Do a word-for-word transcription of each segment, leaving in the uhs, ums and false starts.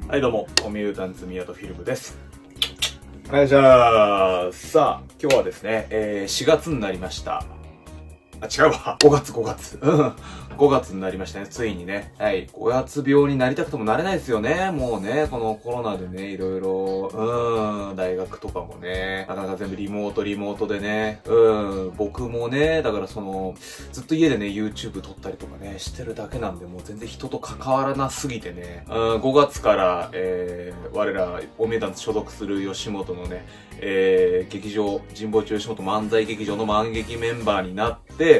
はいどうも、コミュータンツ宮とフィルムです。お願いします。さあ、今日はですね、えー、しがつになりました。あ、違うわ。ごがつ、ごがつ。うん。ごがつになりましたね。ついにね。はい。ごがつ病になりたくてもなれないですよね。もうね、このコロナでね、いろいろ、うん、大学とかもね、なかなか全部リモート、リモートでね、うん、僕もね、だからその、ずっと家でね、YouTube 撮ったりとかね、してるだけなんで、もう全然人と関わらなすぎてね、うん、ごがつから、えー、我ら、おめだん所属する吉本のね、えー、劇場、神保町吉本漫才劇場の漫劇メンバーになって、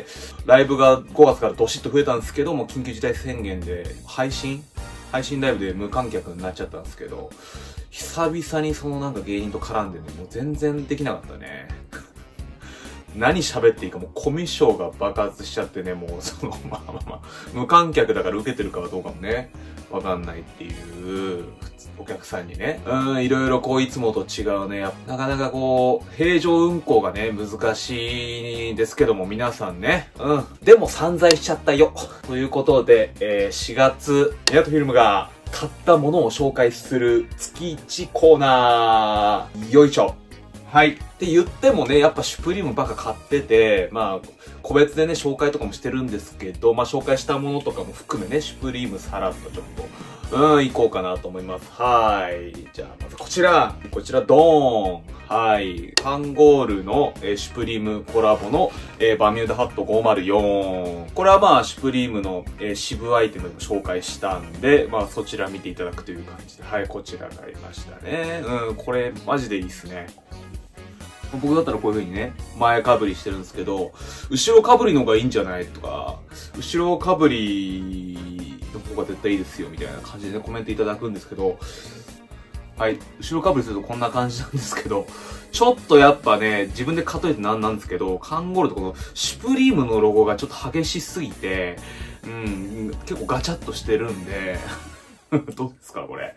ライブがごがつからドシッと増えたんですけども、緊急事態宣言で配信配信ライブで無観客になっちゃったんですけど、久々にそのなんか芸人と絡んでね、もう全然できなかったね。何喋っていいかもうコミュ障が爆発しちゃってね、もうその、まあまあまあ、無観客だから受けてるかはどうかもね、わかんないっていう、お客さんにね。うん、いろいろこういつもと違うね。なかなかこう、平常運行がね、難しいですけども、皆さんね。うん。でも散財しちゃったよ。ということで、えー、しがつ、ミヤトフィルムが買ったものを紹介する月いちコーナー。よいしょ。はい。って言ってもね、やっぱシュプリームばっか買ってて、まあ、個別でね、紹介とかもしてるんですけど、まあ、紹介したものとかも含めね、シュプリームさらっとちょっと、うん、行こうかなと思います。はい。じゃあ、まずこちら。こちら、ドーン。はい。ファンゴールの、えー、シュプリームコラボの、えー、バミューダハットごまるよん。これはまあ、シュプリームの、えー、支部アイテムでも紹介したんで、まあ、そちら見ていただくという感じで、はい、こちらがありましたね。うん、これ、マジでいいっすね。僕だったらこういう風にね、前かぶりしてるんですけど、後ろかぶりの方がいいんじゃないとか、後ろかぶりの方が絶対いいですよみたいな感じでね、コメントいただくんですけど、はい、後ろかぶりするとこんな感じなんですけど、ちょっとやっぱね、自分で例えてなんなんですけど、カンゴールとこのシュプリームのロゴがちょっと激しすぎて、うん、結構ガチャッとしてるんで、どうですかこれ。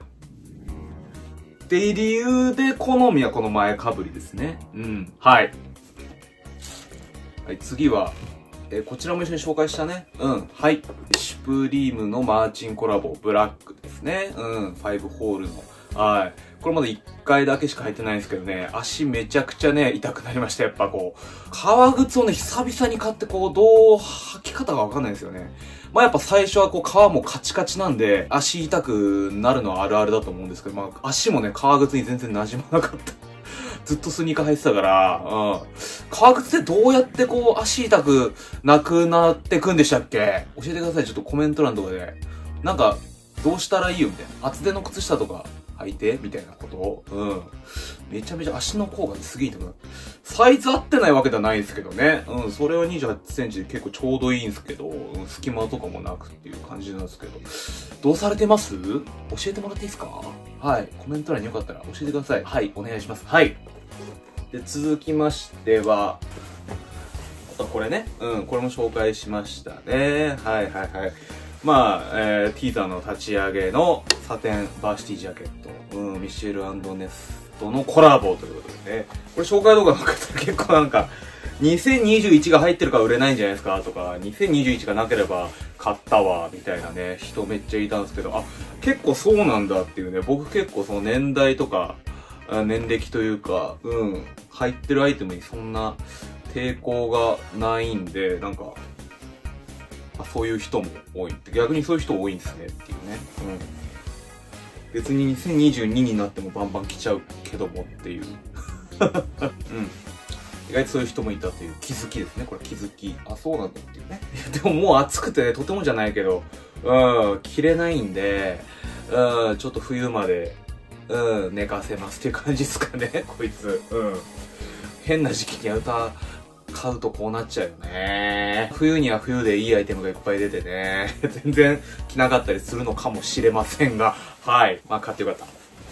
っていう理由で好みはこの前かぶりですね。うん。はい。はい、次は、えー、こちらも一緒に紹介したね。うん。はい。シュプリームのマーチンコラボ、ブラックですね。うん。ファイブホールの。はい。これまだいっかいだけしか入ってないんですけどね、足めちゃくちゃね、痛くなりました。やっぱこう、革靴をね、久々に買ってこう、どう履き方がわかんないんですよね。まあやっぱ最初はこう、革もカチカチなんで、足痛くなるのはあるあるだと思うんですけど、まあ足もね、革靴に全然馴染まなかった。ずっとスニーカー履いてたから、うん。革靴でどうやってこう、足痛くなくなってくんでしたっけ？教えてください。ちょっとコメント欄とかで。なんか、どうしたらいいよみたいな。厚手の靴下とか履いてみたいなことを。うん。めちゃめちゃ足の甲がすげえ痛くなって。サイズ合ってないわけではないんですけどね。うん。それはにじゅうはちセンチで結構ちょうどいいんですけど、うん、隙間とかもなくっていう感じなんですけど。どうされてます？教えてもらっていいですか？はい。コメント欄によかったら教えてください。はい。お願いします。はい。で、続きましては、あとこれね。うん。これも紹介しましたね。はいはいはい。まあ、えー、ティーザーの立ち上げのサテンバーシティジャケット、うん、ミシェル&ネストのコラボということでね。これ紹介動画の方結構なんか、にせんにじゅういちが入ってるから売れないんじゃないですかとか、にせんにじゅういちがなければ買ったわ、みたいなね、人めっちゃいたんですけど、あ、結構そうなんだっていうね、僕結構その年代とか、年歴というか、うん、入ってるアイテムにそんな抵抗がないんで、なんか、そういう人も多い。逆にそういう人多いんですねっていうね。うん。別ににせんにじゅうにになってもバンバン来ちゃうけどもっていう。うん。意外とそういう人もいたという気づきですね。これ気づき。あ、そうなんだっていうね。でももう暑くてね、とてもじゃないけど、うん、着れないんで、うん、ちょっと冬まで、うん、寝かせますっていう感じですかね、こいつ。うん。変な時期にアウター、買うとこうなっちゃうよね。冬には冬でいいアイテムがいっぱい出てね。全然着なかったりするのかもしれませんが。はい。まあ買ってよかった。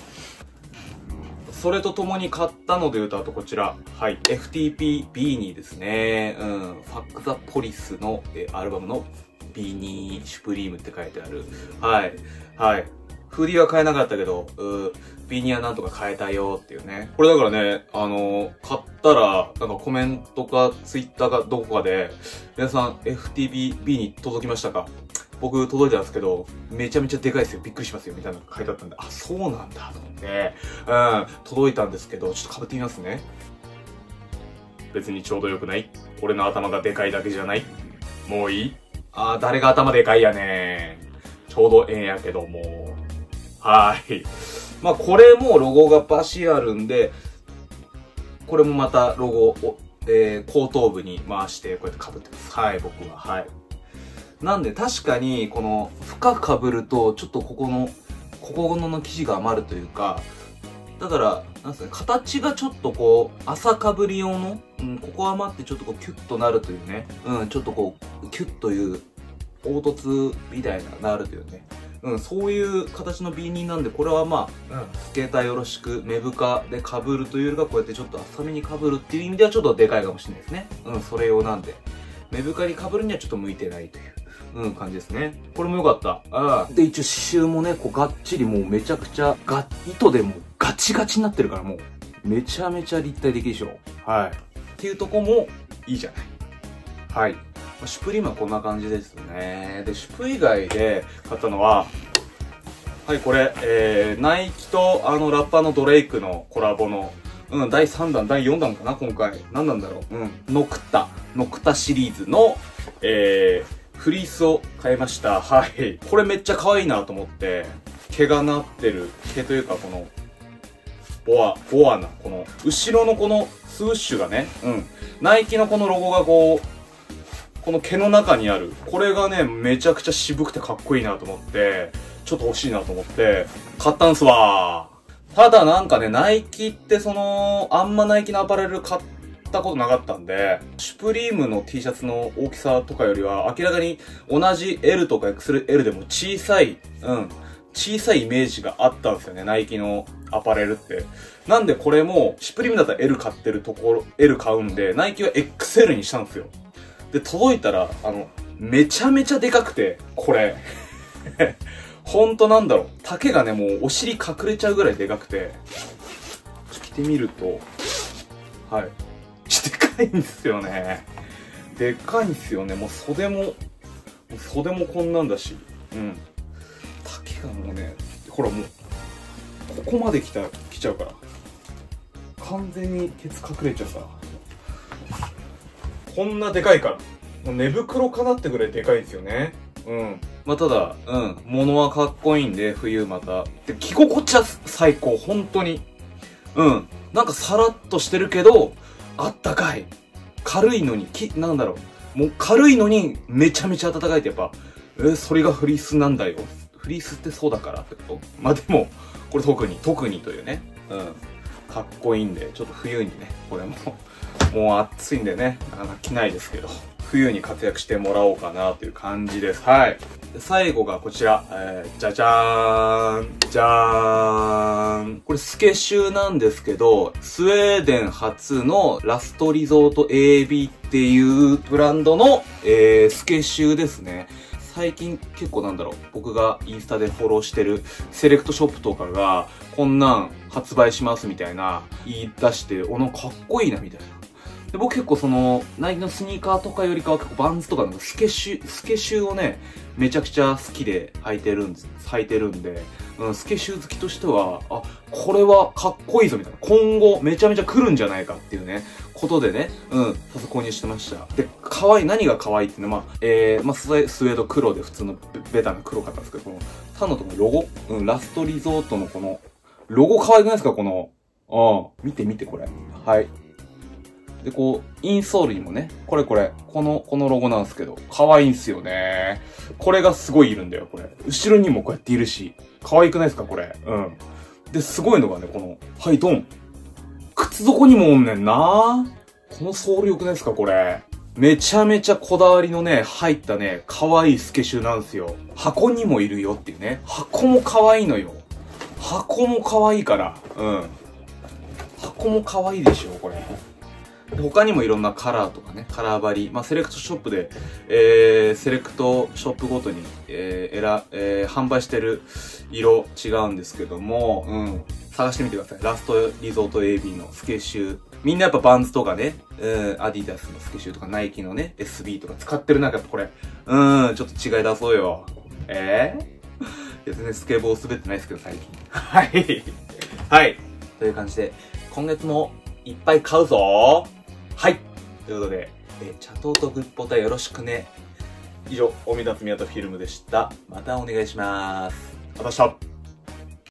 それとともに買ったので言うと、あとこちら。はい。エフティーピー ビーニーですね。うん。ファックザポリスのえアルバムのビーニーシュプリームって書いてある。はい。はい。フーディーは買えなかったけど、うビーニーはなんとか買えたよっていうね。これだからね、あのー、買ったら、なんかコメントかツイッターかどこかで、皆さん エフティービー に届きましたか？ 僕届いたんですけど、めちゃめちゃでかいですよ。びっくりしますよ。みたいなの書いてあったんで、あ、そうなんだと思って、うん、届いたんですけど、ちょっと被ってみますね。別にちょうどよくない？俺の頭がでかいだけじゃない？もういい？あー、誰が頭でかいやねん。ちょうどええんやけども。はーい。まあ、これもロゴがバシあるんで、これもまたロゴを、えー、後頭部に回して、こうやって被ってます。はい、僕は。はい。なんで、確かに、この、深く被ると、ちょっとここの、ここの生地が余るというか、だから、なんすかね、形がちょっとこう、浅かぶり用の、うん、ここ余ってちょっとこう、キュッとなるというね、うん、ちょっとこう、キュッという、凹凸みたいな、なるというね、うん、そういう形のビーニーなんで、これはまあ、うん、スケーターよろしく、目深で被るというよりか、こうやってちょっと浅めに被るっていう意味ではちょっとでかいかもしれないですね。うん、それ用なんで。目深に被るにはちょっと向いてないという。うん、感じですね。これも良かった。ああ。で、一応刺繍もね、こうがっちりもうめちゃくちゃ、が、糸でもうガチガチになってるからもう、めちゃめちゃ立体的でしょ。はい。っていうとこも、いいじゃない。はい。シュプリームはこんな感じですね。で、シュプ以外で買ったのは、はい、これ、えー、ナイキとあのラッパーのドレイクのコラボの、うん、だいさんだん、だいよんだんかな、今回。何なんだろう。うん。ノクタ。ノクタシリーズの、えー、フリースを買いました。はい。これめっちゃ可愛いなと思って、毛がなってる、毛というかこの、ボア、ボアな、この、後ろのこのスウッシュがね、うん。ナイキのこのロゴがこう、この毛の中にある。これがね、めちゃくちゃ渋くてかっこいいなと思って、ちょっと欲しいなと思って、買ったんすわー。ただなんかね、ナイキってその、あんまナイキのアパレル買ったことなかったんで、シュプリームの T シャツの大きさとかよりは明らかに同じ エル とか エックスエル でも小さい、うん、小さいイメージがあったんですよね、ナイキのアパレルって。なんでこれも、シュプリームだったら エル 買ってるところ、エル 買うんで、ナイキは エックスエル にしたんですよ。で、届いたら、あの、めちゃめちゃでかくて、これ。ほんとなんだろう。丈がね、もうお尻隠れちゃうぐらいでかくて。着てみると、はい。でかいんですよね。でかいんですよね。もう袖も、袖もこんなんだし。うん。丈がもうね、ほらもう、ここまで来た、来ちゃうから。完全にケツ隠れちゃうから。こんなでかいから。もう寝袋かなってぐらいでかいですよね。うん。まあ、ただ、うん。物はかっこいいんで、冬また。で、着心地は最高。本当に。うん。なんかさらっとしてるけど、あったかい。軽いのに、き、なんだろう。もう軽いのに、めちゃめちゃ暖かいってやっぱ、え、それがフリースなんだよ。フリースってそうだからってこと。まあ、でも、これ特に、特にというね。うん。かっこいいんで、ちょっと冬にね、これも、もう暑いんでね、なかなか着ないですけど、冬に活躍してもらおうかなという感じです。はい。で最後がこちら、えー、じゃじゃーん、じゃーん。これスケシュなんですけど、スウェーデン初のラストリゾート エービー っていうブランドの、えー、スケシュですね。最近結構なんだろう、僕がインスタでフォローしてるセレクトショップとかが、こんなん発売しますみたいな言い出して、お、なんかかっこいいなみたいな。で僕結構その、ナイキのスニーカーとかよりかは結構バンズとかのスケシュ、スケシュをね、めちゃくちゃ好きで履いてるんです、履いてるんで、うん、スケシュ好きとしては、あ、これはかっこいいぞみたいな。今後めちゃめちゃ来るんじゃないかっていうね、ことでね、うん、早速購入してました。で、可愛い、何が可愛いってね、まあ、えー、まあ、スウェード黒で普通のベタな黒かったんですけど、この、他のとこのロゴ、うん、ラストリゾートのこの、ロゴ可愛くないですかこの、うん、見て見てこれ。はい。で、こう、インソールにもね、これこれ、この、このロゴなんですけど、可愛いんすよね。これがすごいいるんだよ、これ。後ろにもこうやっているし、可愛くないですか、これ。うん。で、すごいのがね、この、はい、ドン。靴底にもおんねんな。このソール良くないですか、これ。めちゃめちゃこだわりのね、入ったね、可愛いスケシュなんですよ。箱にもいるよっていうね。箱も可愛いのよ。箱も可愛いから。うん。箱も可愛いでしょ、これ。他にもいろんなカラーとかね、カラーバリ、まあ、セレクトショップで、えー、セレクトショップごとに、えー、えら、えー、販売してる色違うんですけども、うん、探してみてください。ラストリゾート エービー のスケシュみんなやっぱバンズとかね、うん、アディダスのスケシューとかナイキのね、エスビー とか使ってる中、やっぱこれ、うん、ちょっと違い出そうよ。えー、いや全然スケボー滑ってないですけど、最近。はい。はい。という感じで、今月もいっぱい買うぞー。はい。ということで、え、チャトーとグッポタよろしくね。以上、おみだつみやとフィルムでした。またお願いします。ありがとうございました。